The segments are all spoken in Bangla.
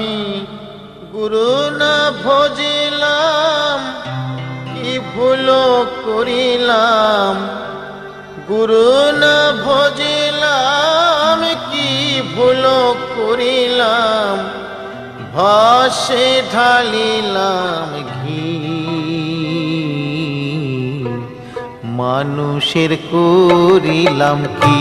আমি গুরু না ভজিলাম কি ভুল করিলাম, গুরু না ভজিলাম কি ভুল করিলাম, ভাসে ঢালিলাম ঘি। মানুষের করিলাম কি,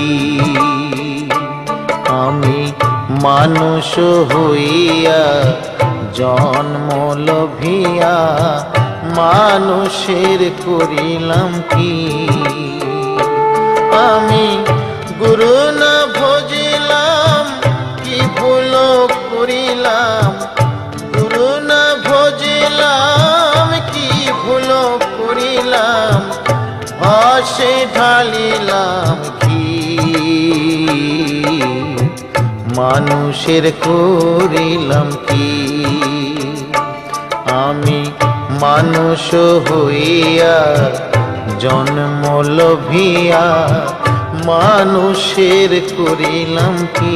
আমি মানুষ হইয়া জন্ম লভিয়া মানুষের করিলাম কি। আমি গুরু না ভজিলাম কি ভুল করিলাম, গুরু না ভজিলাম কি ভুল করিলাম, ভাসে ঢালিলাম ঘি। মানুষের করিলাম কি, আমি মানুষ হইয়া জন্ম লভিয়া মানুষের করিলাম কি।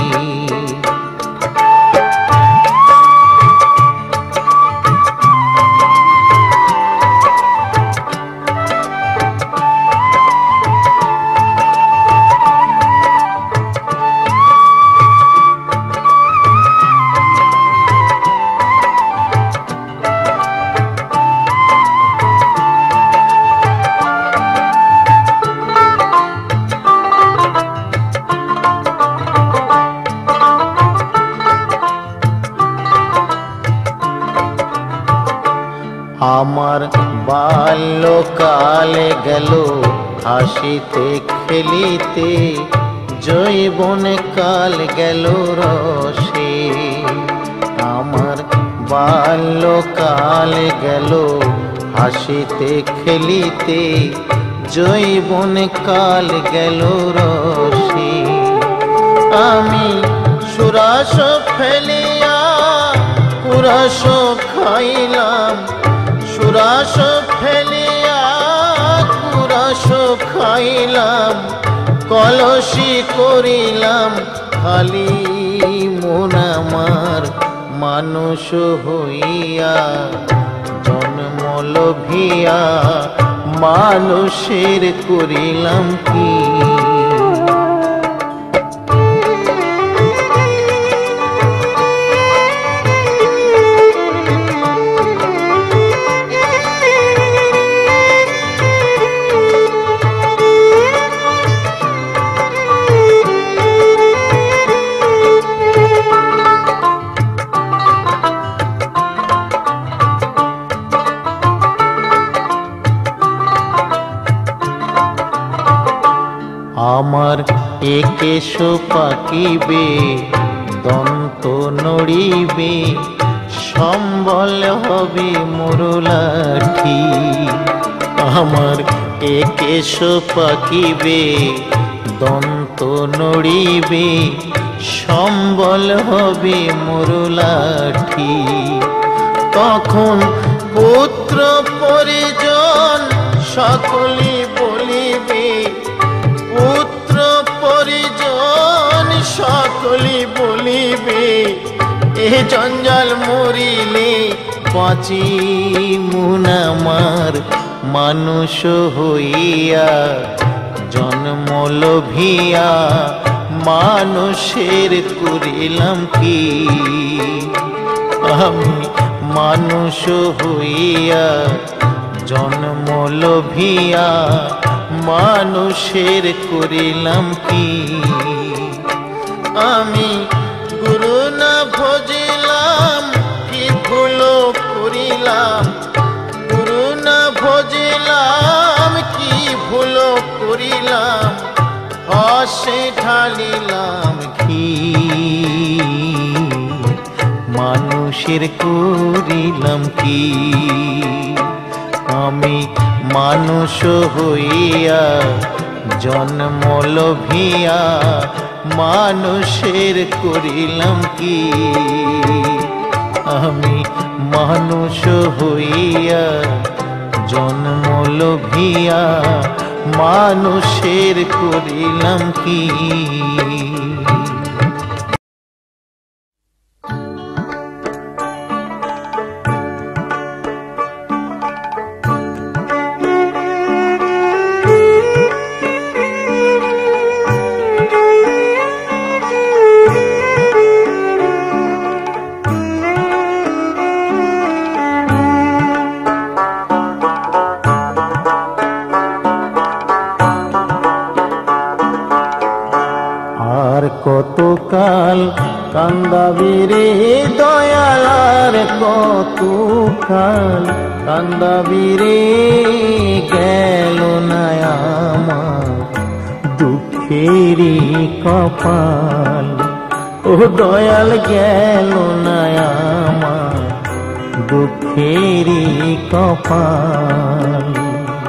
আমার বাল্যকালে গেল হাসিতে খেলিতে, যৌবনে কাল গেল রসে। আমার বাল্যকালে গেল হাসিতে খেলিতে, যৌবনে কাল গেল রসে। আমি সুরাস ফেলিয়া কুরাস খাইলাম, সুরাস ফেলিয়া কুরাস খাইলাম, কলসি করিলাম খালি মন আমার মানুষ হইয়া জন্ম লভিয়া মানুষের করিলাম কি। আমার একেশ পাকিবে দন্ত নড়িবে, সম্বল হবে মোর লাঠি। আমার একেশ পাকিবে দন্ত নড়িবে, সম্বল হবে মোর লাঠি। তখন পুত্র পরিজন সকলে বলিবে, পুত্র পরিজন সকলে বলিবে, এ জঞ্জাল মরিলে বাঁচি মন আমার মানুষ হইয়া জন্ম লভিয়া মানুষের করিলাম কি। আমি মানুষ হইয়া জন্ম লভিয়া মানুষের করিলাম কি। আমি গুরু না ভজিলাম কি ভুল করিলাম, গুরু না ভজিলাম কি ভুল করিলাম, ভাসে ঢালিলাম ঘি। মানুষের করিলাম কি, আমি মানুষ হইয়া জন্ম লভিয়া মানুষের করিলাম কি। আমি মানুষ হইয়া জন্ম লভিয়া মানুষের করিলাম কি। কতকাল কান্দাবি রে দয়াল, আর কতকাল কান্দাবি রে, গেল না আমার দুঃখেরই কপাল। ও দয়াল গেল না আমার দুঃখেরই কপাল।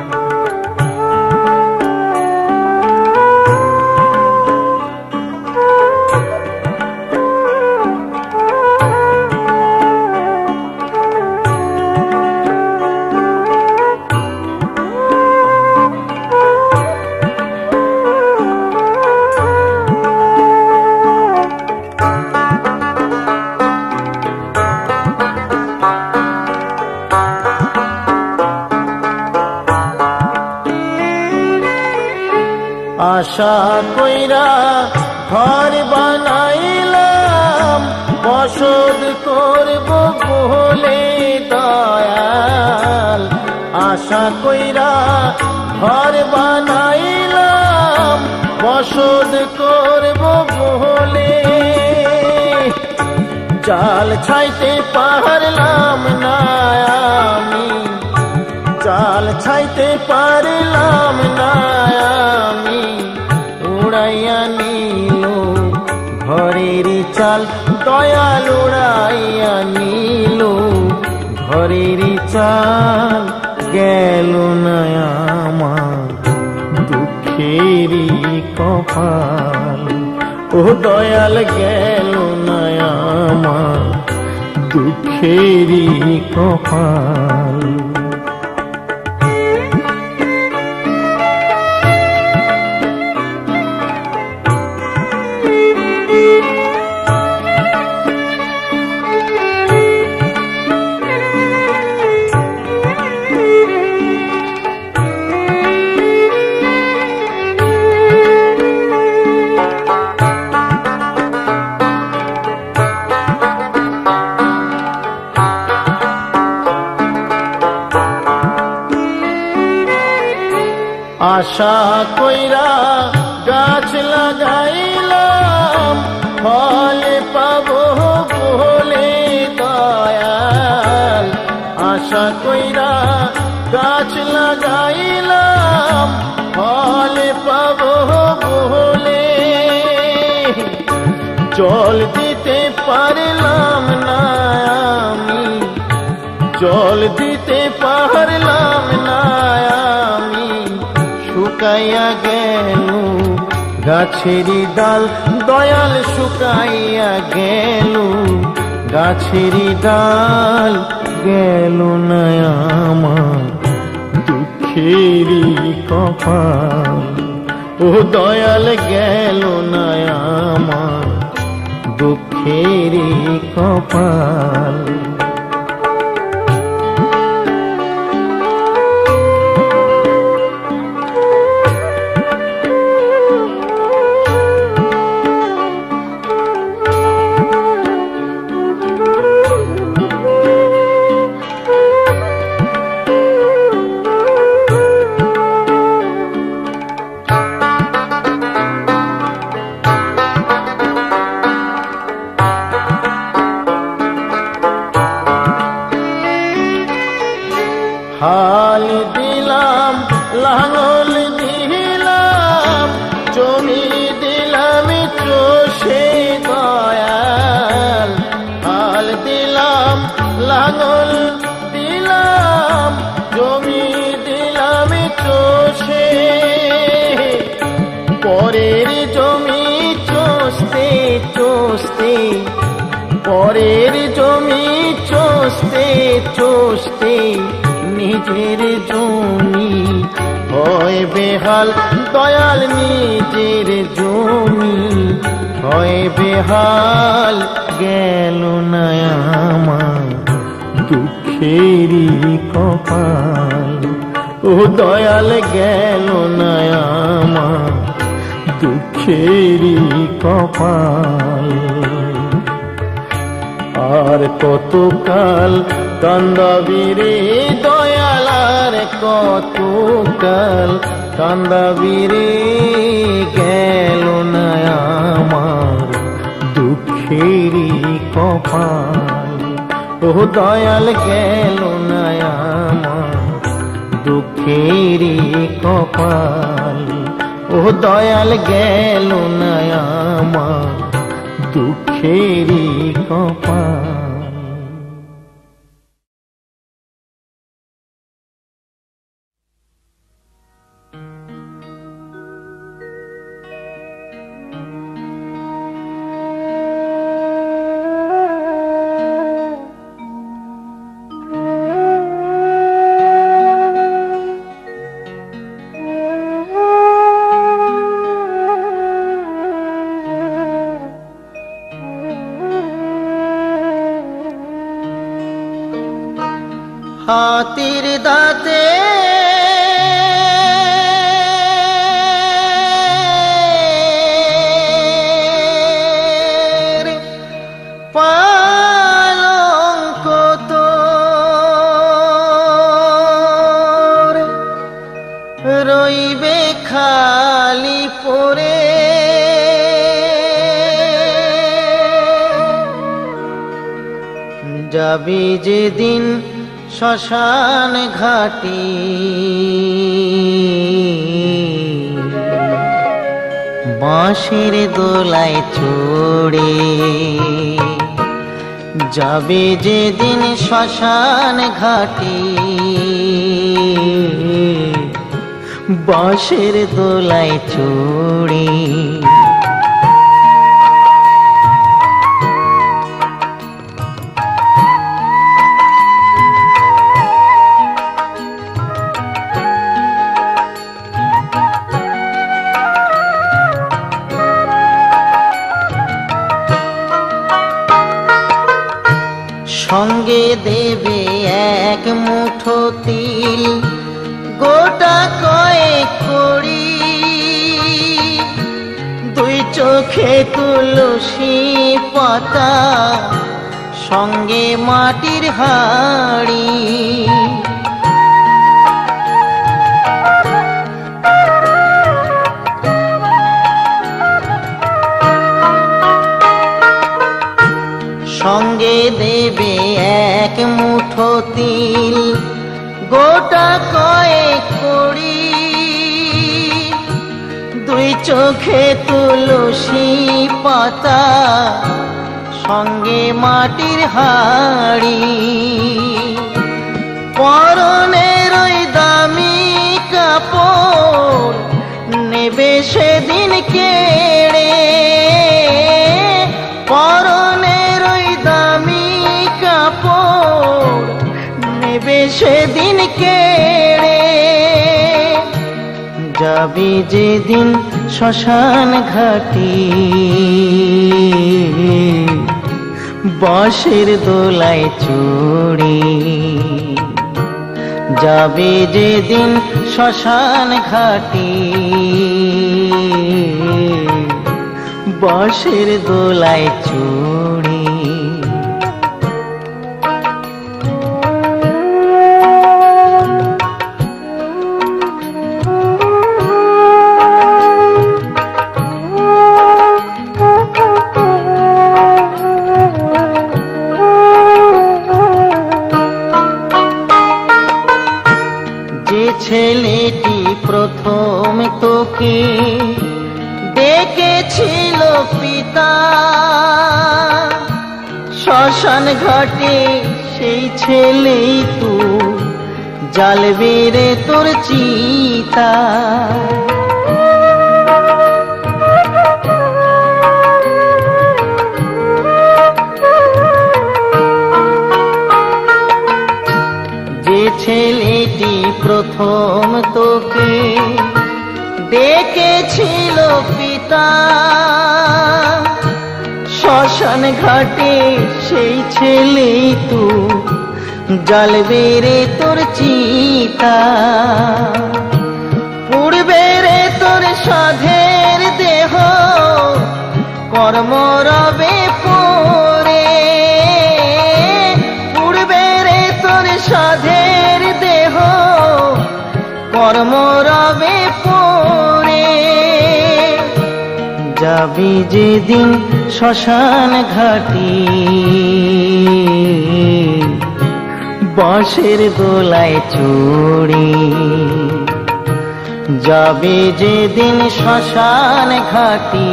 আশা কইরা ঘর বানাইলাম, বসত করব বলে দয়াল। আশা কইরা ঘর বানাইলাম, বসত করব বলে, চাল ছাইতে পারলাম না আমি, চাল ছাইতে পারলাম না আমি, উড়াইয়া নিল ঘরের চাল দয়াল, উড়াইয়া নিল ঘরের চাল, গেল না আমার দুঃখেরই কপাল। ও দয়াল গেল না আমার দুঃখেরই কপাল। আশা কইরা গাছ লাগাইলাম, ফল পাবো বলে দয়াল। আশা কইরা গাছ লাগাইলাম, ফল পাবো বলে, জল দিতে পারলাম না আমি, জল দিতে পারলাম না আমি, শুকাইয়া গেল গাছেরই ডাল দয়াল, শুকাইয়া গেল গাছেরই ডাল, গেল না আমার দুঃখেরই কপাল। ও দয়াল গেল না আমার দুঃখেরই কপাল। হাল দিলাম লাঙল দিলাম, জমি দিলাম চষে দয়াল। হাল দিলাম লাঙল দিলাম, জমি দিলাম চষে, পরের জমি চষতে চষতে, পরের জমি চষতে চষতে, নিজের জমি হয় বেহাল দয়াল, নিজের জমি হয় বেহাল, গেল না আমার দুঃখেরই কপাল। ও দয়াল গেল না আমার দুঃখেরই কপাল। আর কতকাল কান্দাবি রে দয়াল, আর কতকাল কান্দাবি রে গেল না আমার দুঃখেরই কপাল। ও দয়াল গেল না আমার দুঃখেরই কপাল। ও দয়াল গেল না আমার দুঃখেরই কপাল। হাতির দাঁতে পালঙ্ক তোর রইবে খালি পড়ে। যাবি যেদিন শ্মশান ঘাটি বাঁশের দোলায় চড়ে। যাবে যেদিন শ্মশান ঘাটি বাঁশের দোলায় চড়ে। সঙ্গে দেবে এক মুঠো তিল গোটা কয়েক কড়ি। দুই চোখে তুলসী পাতা সঙ্গে মাটির হাড়ি। সঙ্গে দেবে এক মুঠো তিল গোটা কয়েক কড়ি। দুই চোখে তুলসী পাতা সঙ্গে মাটির হাড়ি। পরনের ওই দামি কাপড় নেবে সেদিন কেড়ে। পরনের ওই দামি কাপড় নেবে সেদিন কেড়ে। যাবি যেদিন শ্মশান ঘাটি বাঁশের দোলায় চড়ে। যাবে যেদিন শ্মশান ঘাটি বাঁশের দোলায় চড়ে। যে ছেলেটি প্রথম তোকে ডেকেছিল পিতা শ্মশান ঘাটে, সেই ছেলেই তো জ্বালবে রে তোর চিতা। যে ছেলেটি প্রথম তোকে ডেকেছিল পিতা শ্মশান ঘাটে, সেই ছেলেই তো জ্বালবে রে তোর চিতা। পুড়বে রে তোর সাধের দেহ কর্ম রবে পরে। পুড়বে রে তোর সাধের দেহ কর্ম রবে পরে। যাবি যেদিন শ্মশান ঘাটি বাঁশের দোলায় চড়ি, যাবি যেদিন শ্মশান ঘাটি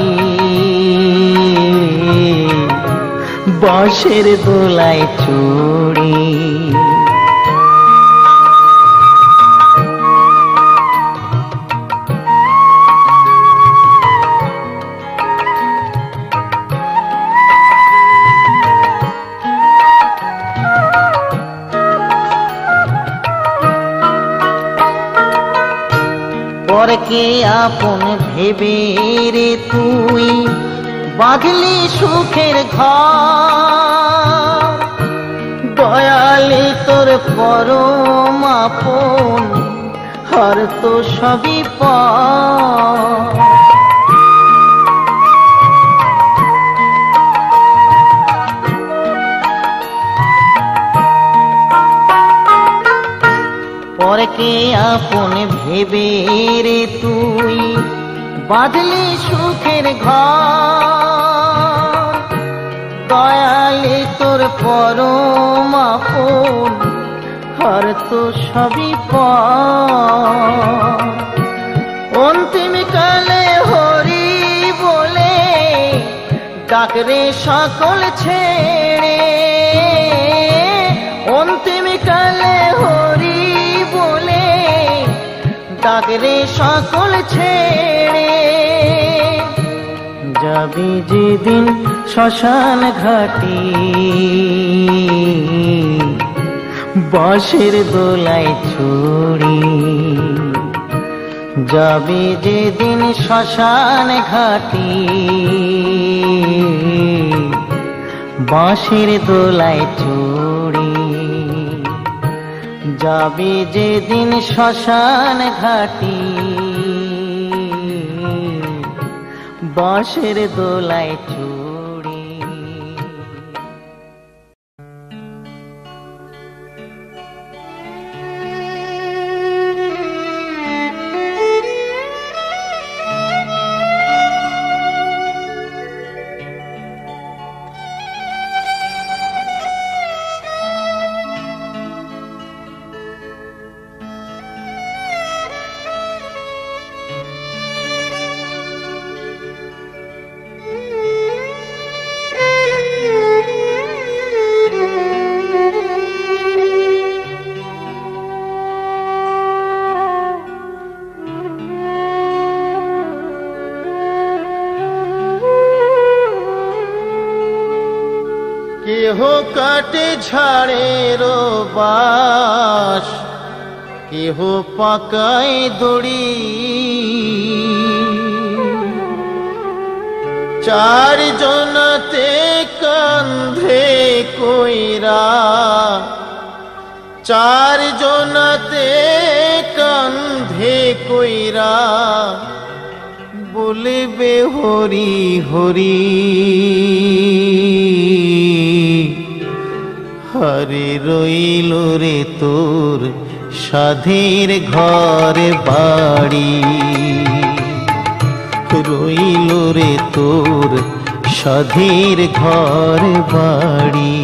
বাঁশের দোলায় চড়ি। পরকে আপন ভেবে রে তুই বাঁধলি সুখের ঘর, দয়ালি তোর পরম আপন হার তো সবই পর। পরকে আপন ভেবে রে তুই বাঁধলি সুখের ঘর, দয়ালি তোর পরম আপন হার তো সবই পর। অন্তিম কালে হরি বলে ডাকরে সকল ছেড়ে, অন্তিম কালে হরি বলে ডাকরে সকল ছেড়ে, যাবি যেদিন শ্মশান ঘাটি বাঁশের দোলায় চড়ি, যাবি যেদিন শ্মশান ঘাটি বাঁশের দোলায় চড়ি, যাবি যেদিন শ্মশান ঘাটি বাঁশের দোলায় চড়ি। কেহ কাটে ঝাড়ের বাঁশ, কেহ পাকায় দড়ি, চার জনাতে কান্ধে কইরা, চার জনাতে কান্ধে কইরা বলবে হরি হরি, হরে রইল রে তোর সাধের ঘর বাড়ি, রইল রে তোর সাধের ঘর বাড়ি।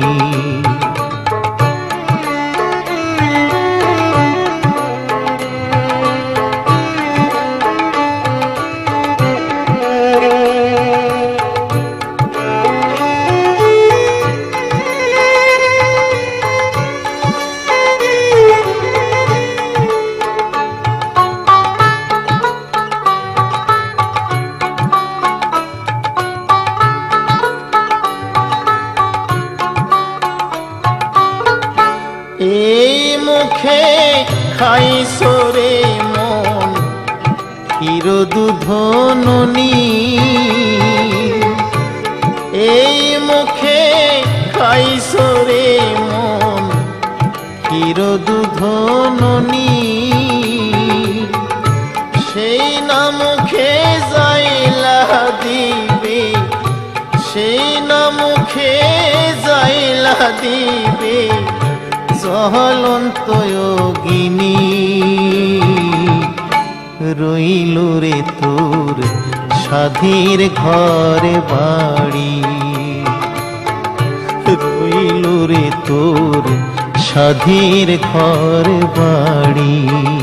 খাই সরে মন ক্ষীর দুধ ননি, এই মুখে খাই সরে মন ক্ষীর দুধ ননি, সেই না মুখে যাইলা দিবে, সেই না মুখে যাইলা দিবে জ্বলন্ত যোগিনী, রইল রে তোর সাধীর ঘর বাড়ি, রইল রে তোর সাধীর ঘর বাড়ি।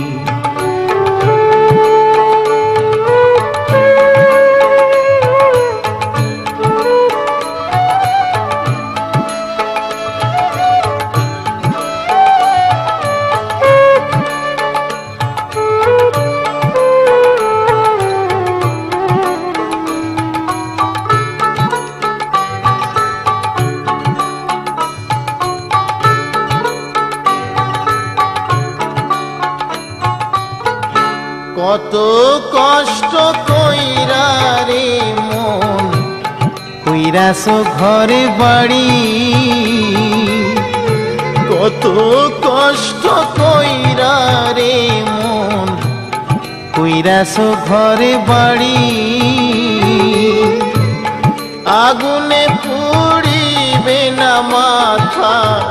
কত কষ্ট কইরা রে মন কইরাস ঘরে বাড়ি, কত কষ্ট কইরা রে মন কইরাস ঘরে বাড়ি। আগুনে পুড়িবে না মাথা,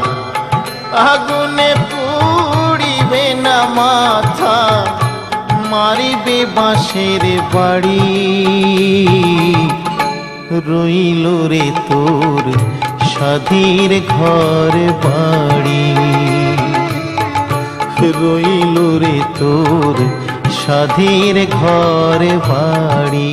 আগুনে পুড়িবে না মাথা, মারিবে বাঁশের বাড়ি। রইল রে তোর সাধীর ঘর বাড়ি, রইল রে তোর সাধীর ঘর বাড়ি।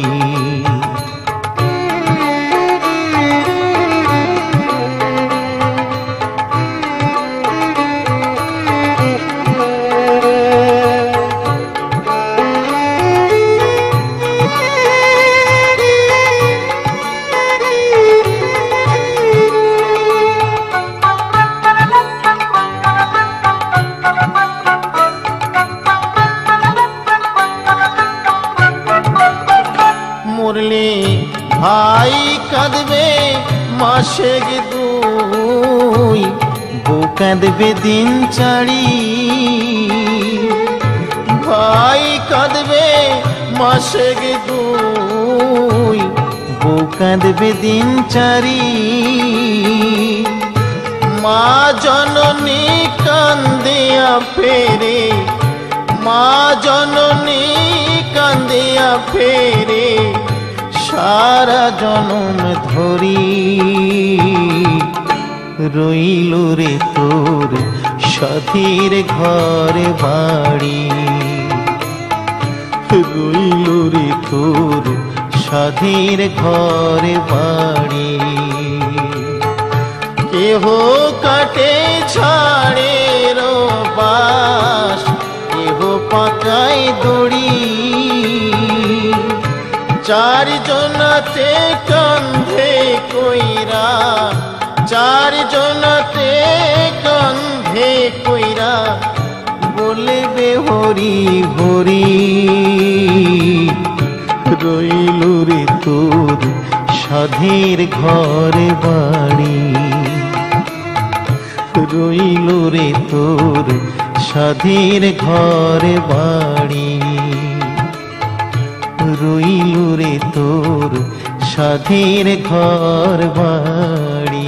মরলে ভাই কাঁদবে মাসে দুই, বউ কাঁদবে দিন চারি। ভাই কাঁদবে মাসে দুই, বউ কাঁদবে দিন চারি। মা জননী কান্দিয়া ফেরে, মা জননী কান্দিয়া ফেরে সারা জনম ধরি। রইল রে তোর সাধীর ঘর বাড়ি, রইল রে তোর সাধীর ঘর বাড়ি। কেহ কাটে ছাড়ে রো বাস, কেহ পাকায় দড়ি। চার জনাতে কান্ধে কইরা, চার জনাতে কান্ধে কইরা বলবে হরি হরি। রইল রে তোর সাধীর ঘর বাড়ি, রইল রে তোর সাধীর ঘর বাড়ি, রইল রে তোর সাধীর ঘর বাড়ি।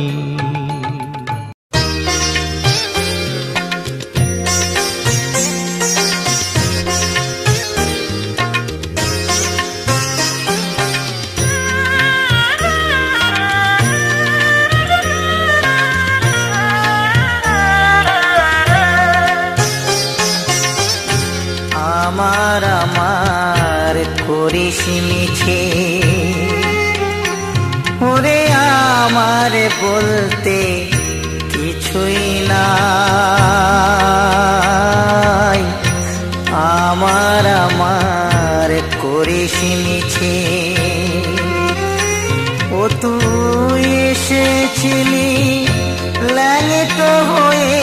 আমার আমার করিস মিছে, ওরে আমার বলতে কিছুই নাই। আমার আমার করিস মিছে, ও তুই এসেছিলি ল্যাংট হয়ে,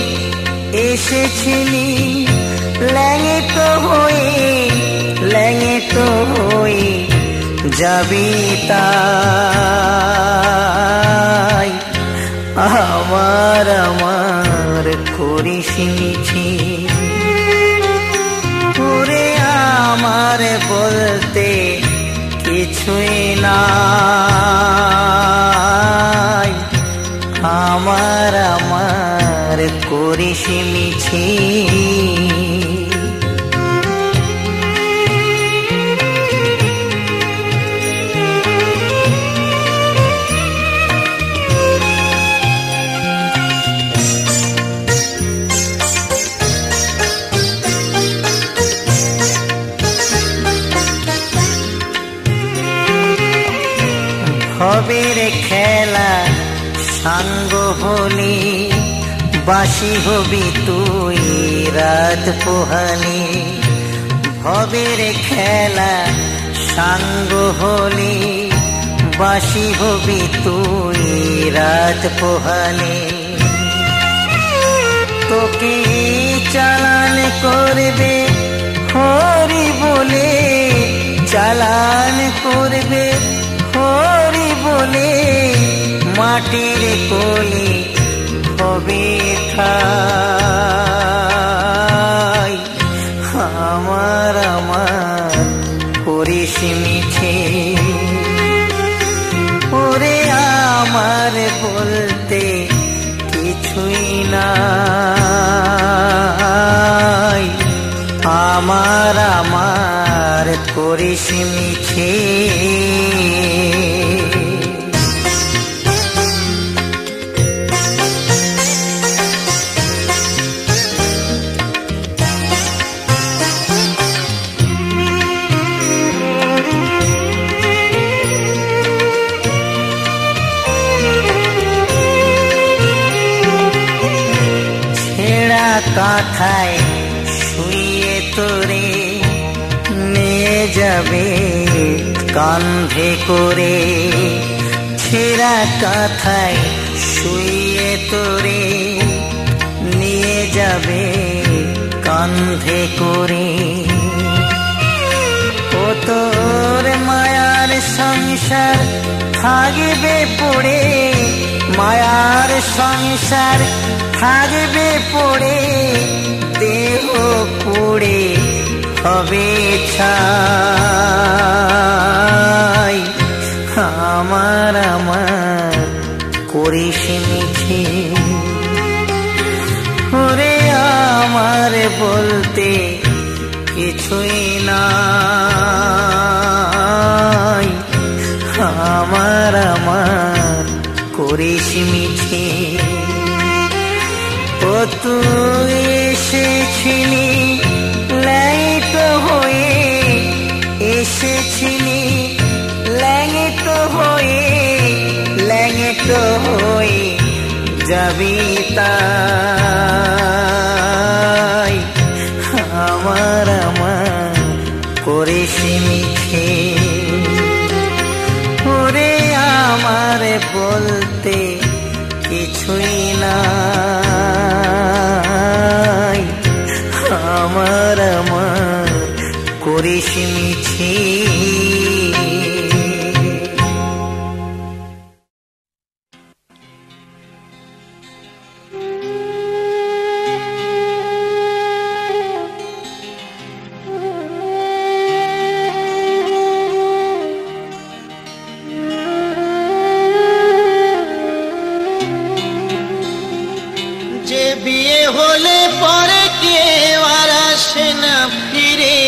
এসেছিলি ল্যাংট হয়ে, ল্যাংট হয়ে যাবি তাই। আমার আমার করিস মিছে, ওরে আমার বলতে কিছুই নাই। আমার আমার করিস মিছে। ভবের খেলা সাঙ্গ হলে বাসি হবি তুই রাত পোহালে ভবের খেলা সাঙ্গ হলে বাসি হবি তুই রাত পোহালে তোকে চালান করবে হরি বলে চালান করবে হরি বলে মাটির কোলে হবে ঠাই আমার আমার করিস মিছে ওরে আমার বলতে কিছুই নাই আমার আমার করিস মিছে কাঁথায় শুয়ে তোরে নিয়ে যাবে কাঁধে করে ছেঁড়া কাঁথায় শুয়ে তোরে নিয়ে যাবে কাঁধে করে ও তোর মায়ার সংসার থাকবে পড়ে মায়ার সংসার থাকবে পড়ে দেহ পড়ে হবে ছাই আমার আমার করিস মিছে ওরে আমার বলতে কিছুই নাই আমার আমার করিস মিছে ও তুই এসেছিলি ল্যাংট হয়ে এসেছিলি ল্যাংট হয়ে ল্যাংট হয়ে যাবি তাই আমার আমার করিস মিছে ওরে আমার বলতে কিছুই নাই আমার আমার করিস মিছে বিয়ে হলে পরে কেউ আর আসে না ফিরে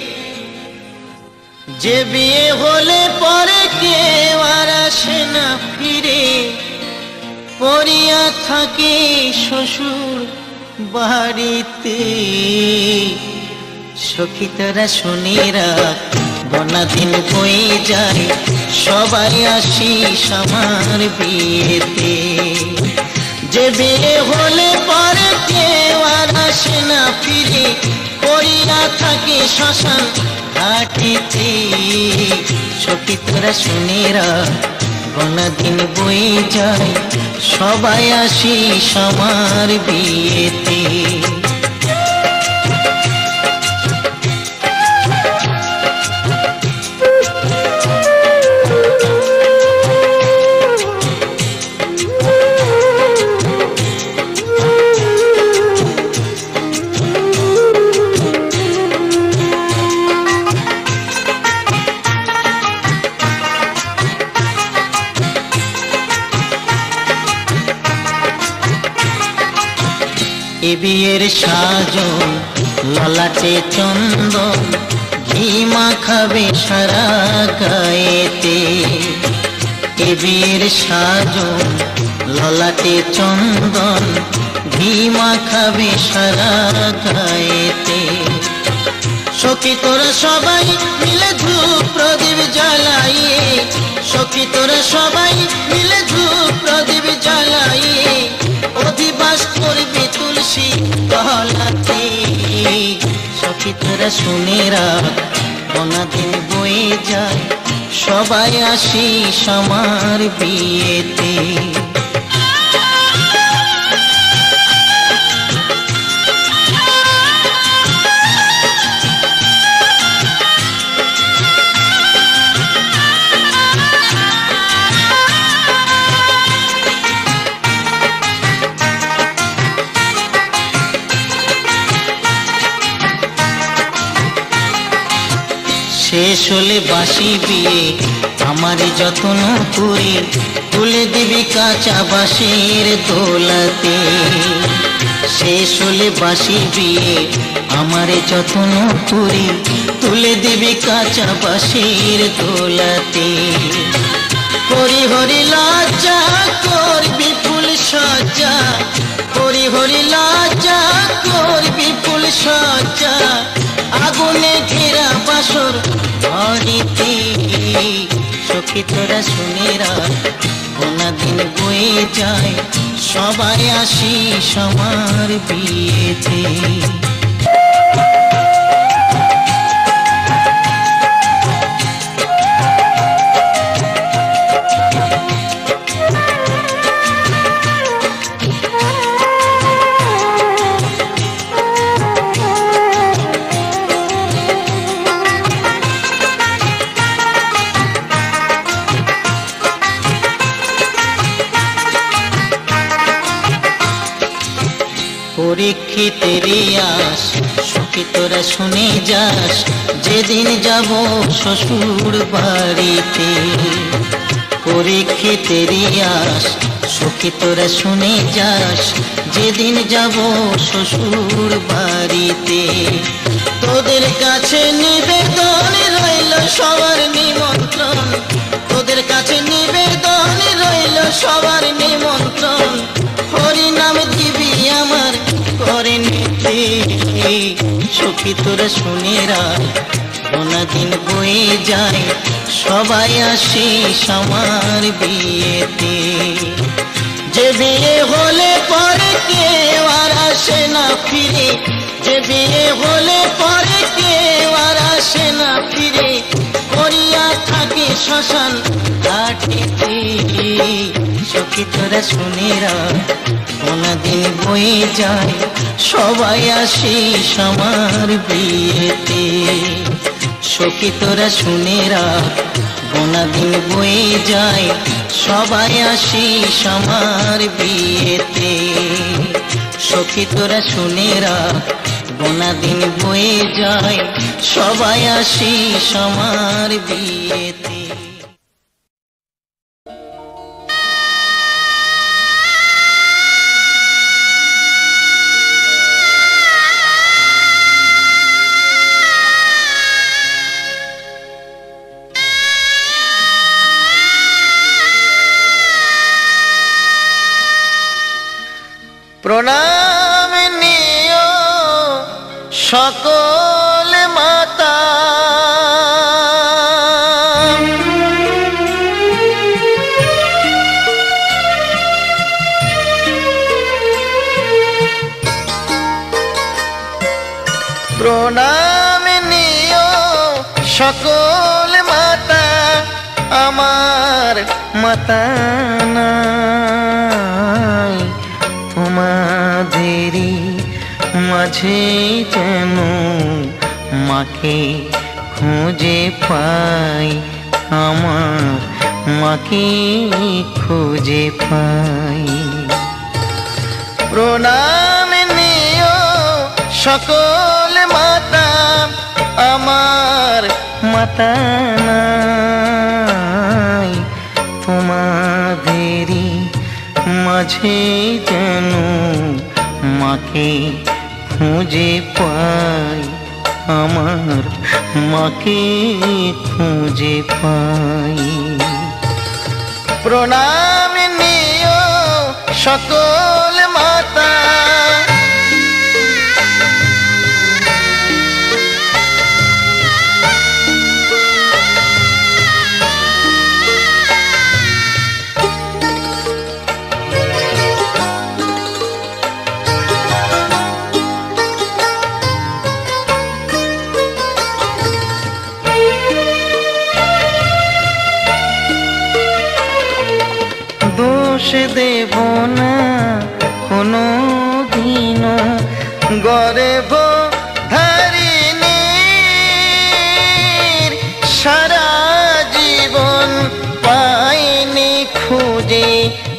যে বিয়ে হলে পরে কেউ আর আসে না ফিরে পড়িয়া থাকে শ্বশুর বাড়িতে সখী তারা শুনে রাখ গোনা দিন বয়ে যায় সবাই আসিস আমার বিয়েতে যে বিয়ে হলে পরে কেউ আর আসে না ফিরে পড়িয়া থাকে শ্মশান ঘাটিতে সখী তোরা শুনে রাখ গোনা দিন বয়ে যায় সবাই আসিস আমার বিয়েতে এ বিয়ের সাজন ললাটে চন্দন ঘি মাখাবে সারা গায়েতে এ বিয়ের সাজন ললাটে চন্দন ঘি মাখাবে সারা গায়েতে সখী তোরা সবাই মিলে ধূপ প্রদীপ জ্বালাইয়ে সখী তোরা সবাই সখী তোরা শুনে রাখ, গোনা দিন বয়ে যায়, সবাই আসিস আমার বিয়েতে। শেষ হলে বাসি বিয়ে আমার যত্ন করে, তুলে দিবি কাঁচা বাঁশের দোলাতে। শেষ হলে বাসি বিয়ে আমার যত্ন করে, তুলে দিবি কাঁচা বাঁশের দোলাতে। হরি হরি লজ্জা করবি ফুল সজ্জা, হরি হরি লজ্জা করবি ফুল সজ্জা, আগুনে ঘেরা বাসর ঘরেতে। সখী তোরা শুনে রাখ, গোনা দিন বয়ে যায়, সবাই আসিস আমার বিয়েতে। পরীক্ষিতেরই আস, সখী তোরা শুনে যাস, যেদিন যাব শ্বশুর বাড়িতে। পরীক্ষিতেরই আস, সখী তোরা শুনে যাস, যেদিন যাব শ্বশুর বাড়িতে। তোদের কাছে নিবেদন রইল সবার নিমন্ত্রণ, তোদের কাছে নিবেদন রইল সবার নিমন্ত্রণ, হরি নাম দিবি আমার করে নিতে। সখী তোরা শুনে রাখ, গোনা দিন বয়ে যায়, সবাই আসিস আমার বিয়েতে। যে বিয়ে হলে পরে কেউ আর আসে না ফিরে, যে বিয়ে হলে পরে কেউ আর আসে না ফিরে, করিয়া থাকে শ্মশান ঘাটেতে। সখী তোরা শুনে রাখ, গোনা দিন বয়ে যায়, সবাই আসিস আমার বিয়েতে। সখী তোরা শুনে রাখ, গোনা দিন বয়ে যায়, সবাই আসিস আমার বিয়েতে। সখী তোরা শুনে রাখ, গোনা দিন বয়ে যায়, সবাই আসিস আমার বিয়েতে। প্রণাম নিও সকল মাতা, প্রণাম নিও সকল মাতা, আমার মাতা নাই তোমাদেরই মাঝে, যেন মাকে খুঁজে পাই, আমার মাকে খুঁজে পাই। প্রণাম নিও সকল মাতা, আমার মাতা নাই তোমাদেরই মাঝে, যেন মাকে খুঁজে পাই, আমার মাকে খুঁজে পাই। প্রণাম নিও সকল মাতা, দোষ দেব না কোনো দিনও গর্ব ধারিণীর সারা জীবন পাইনি খুঁজে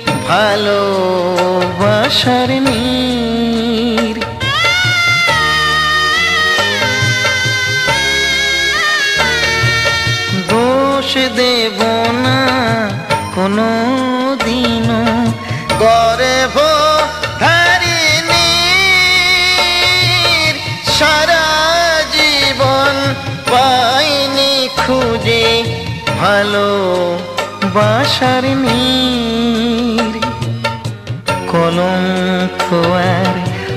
ভালোবাসার নীর। দোষ দেব না কোনো দিনও গর্ব ধারিণীর সারা জীবন পাইনি খুঁজে ভালোবাসার নীর। কলঙ্ক আর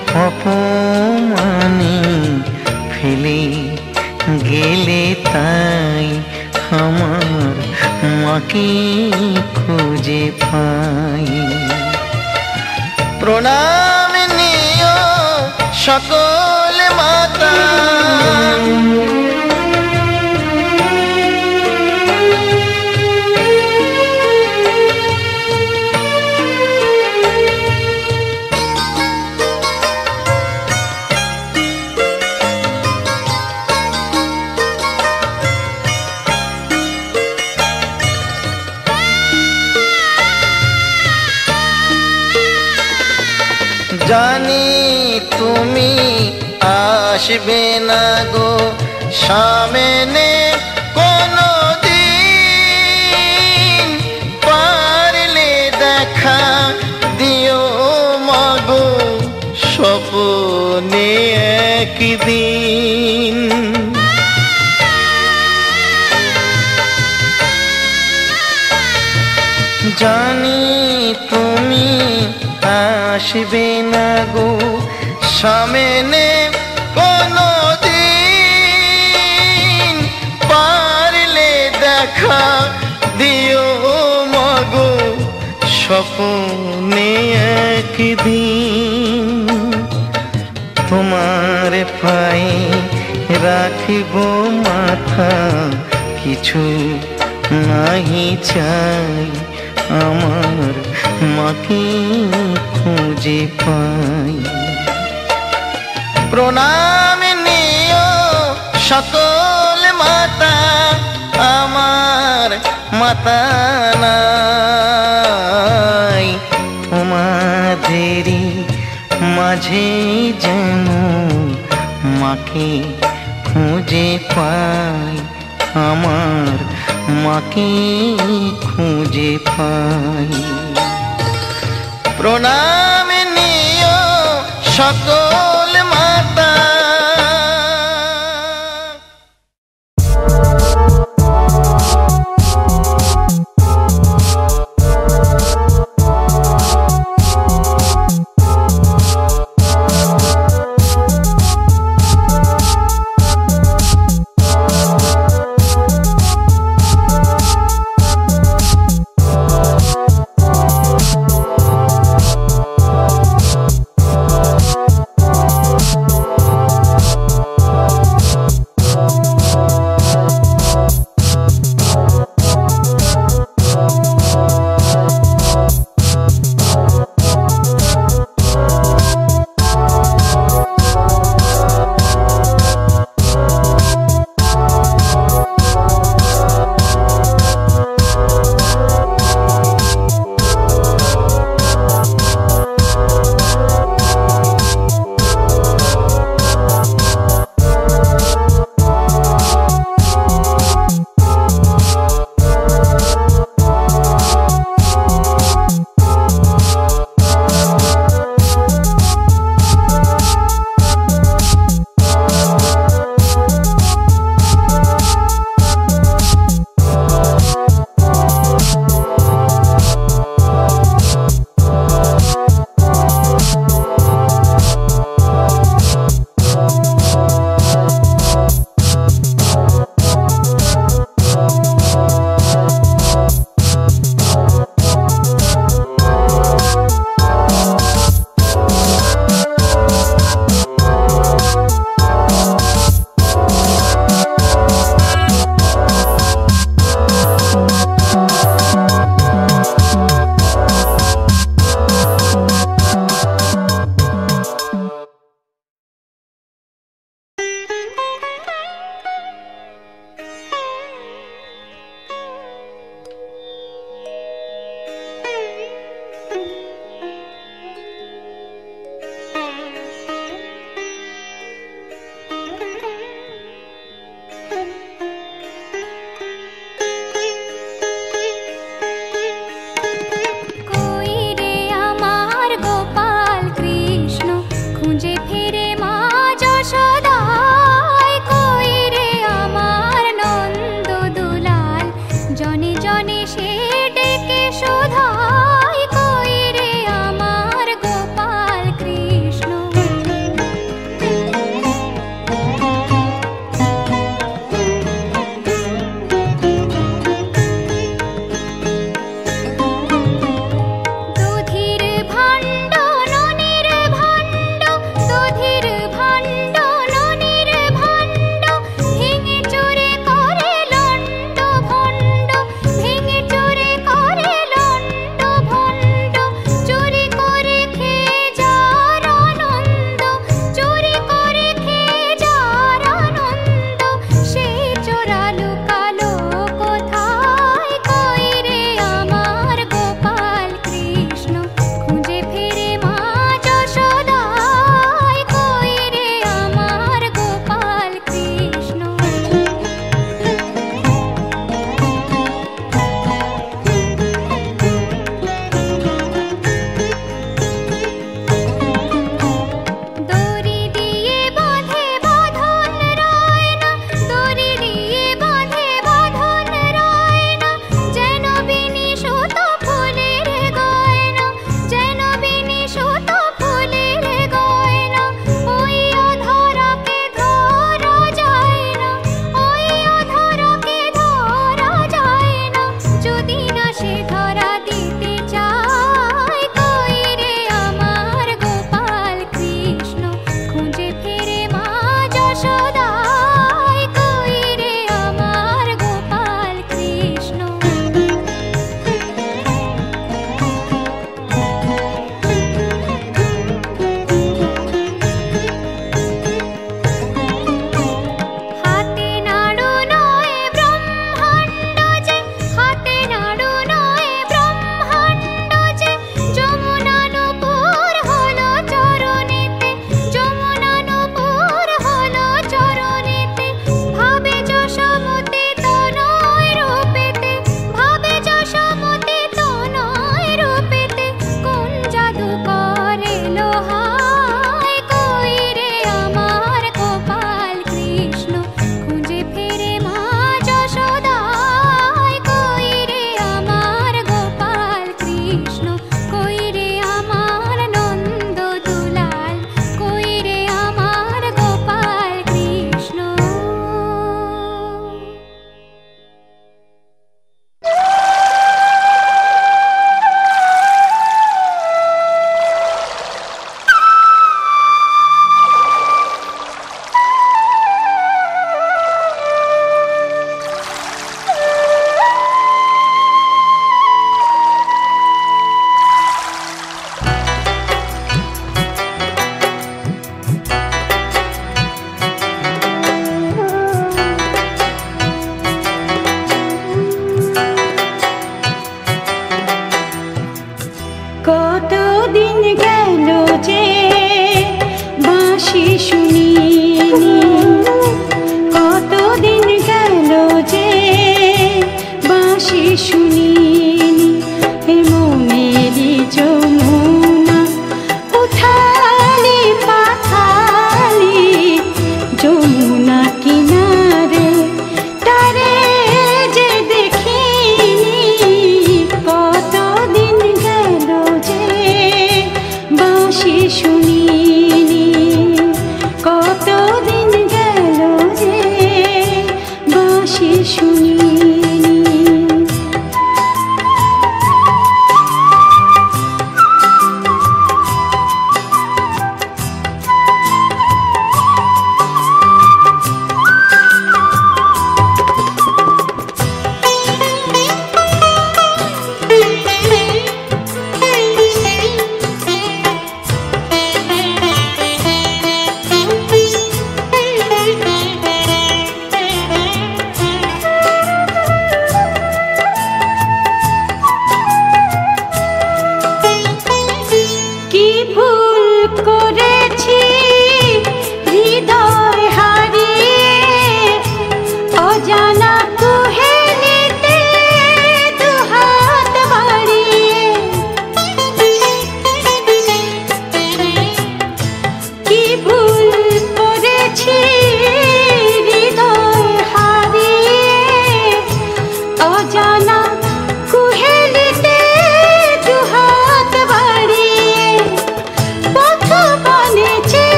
অপমানে ফেলে গেলে তাই আমার মাকে খুঁজে পাই। প্রণাম নিও সকল মাতা, জানি তুমি আসবে না গো সামনে কোনো দিন, পারলে দেখা দিও মাগো স্বপ্নে একদিন। জানি তুমি আসবে না গো সামনে কোনো দিন, পারলে দেখা দিও মাগো স্বপ্নে একদিন। তোমার পায়ে রাখিব মাথা, কিছু নাহি চাই আমার মাকে খুঁজে পাই। প্রণাম নিও সকল মাতা, আমার মাতা নাই তোমাদেরই মাঝে যেন মাকে খুঁজে পাই, আমার মাকে খুঁজে পাই। প্রণাম নিও সকল মাতা।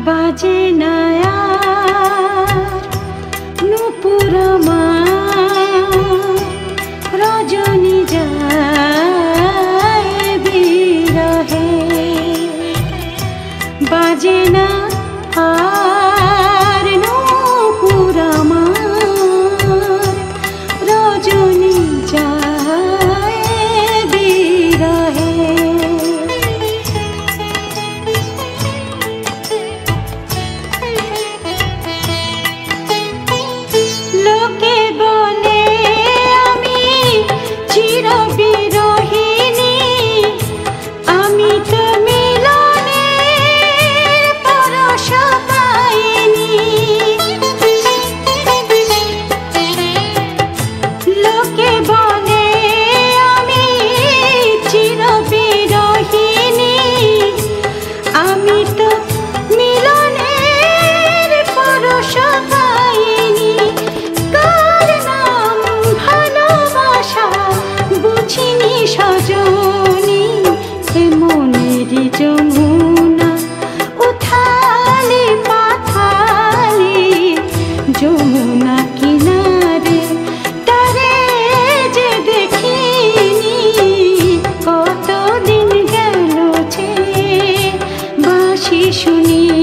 বাজে না নূপুর রজনী যায় বিরহে বাজে না আর নূপুর রজনী যায় বিরহে লোকে বলে আমি চিরবিরহিণী আমি তো মিলনের পরশ পাইনি লোকে বলে আমি চিরবিরহিণী আমি তো মিলনের পরশ পাইনি কার নাম ভালোবাসা বুঝিনি সজনী মনেরই যমুনা উথালি পাথালি যমুনা কিনারে তারে যে দেখিনি কতদিন গেল যে বাঁশি শুনি